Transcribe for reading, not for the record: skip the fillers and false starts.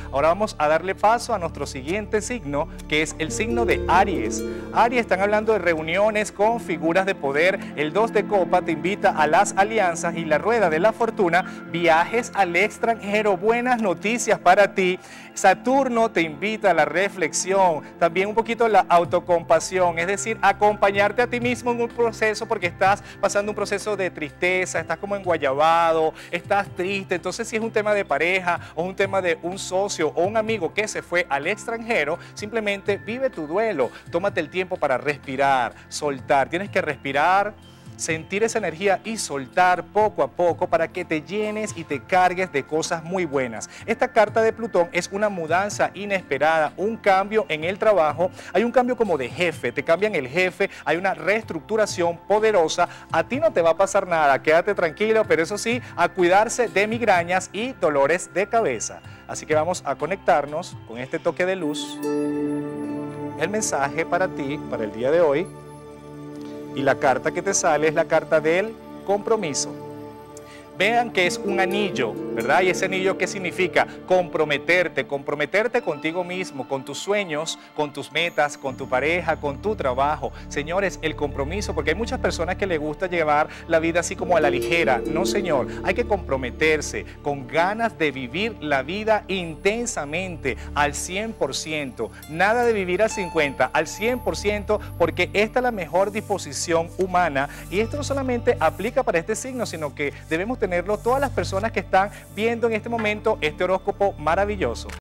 Ahora vamos a darle paso a nuestro siguiente signo, que es el signo de Aries. Aries, están hablando de reuniones con figuras de poder. El 2 de copa te invita a las alianzas y la rueda de la fortuna, viajes al extranjero, buenas noticias para ti. Saturno te invita a la reflexión, también un poquito la autocompasión, es decir, acompañarte a ti mismo en un proceso porque estás pasando un proceso de tristeza, estás como enguayabado, estás triste. Entonces, si es un tema de pareja o un tema de un socio o un amigo que se fue al extranjero, simplemente vive tu duelo, tómate el tiempo para respirar, soltar. Tienes que respirar, sentir esa energía y soltar poco a poco para que te llenes y te cargues de cosas muy buenas. Esta carta de Plutón es una mudanza inesperada, un cambio en el trabajo. Hay un cambio como de jefe, te cambian el jefe, hay una reestructuración poderosa. A ti no te va a pasar nada, quédate tranquilo, pero eso sí, a cuidarse de migrañas y dolores de cabeza. Así que vamos a conectarnos con este toque de luz. El mensaje para ti, para el día de hoy. Y la carta que te sale es la carta del compromiso. Vean que es un anillo, ¿verdad? Y ese anillo, ¿qué significa? Comprometerte contigo mismo, con tus sueños, con tus metas, con tu pareja, con tu trabajo. Señores, el compromiso, porque hay muchas personas que les gusta llevar la vida así como a la ligera. No, señor, hay que comprometerse con ganas de vivir la vida intensamente, al 100%. Nada de vivir al 50%, al 100%, porque esta es la mejor disposición humana. Y esto no solamente aplica para este signo, sino que debemos tenerlo todas las personas que están viendo en este momento este horóscopo maravilloso.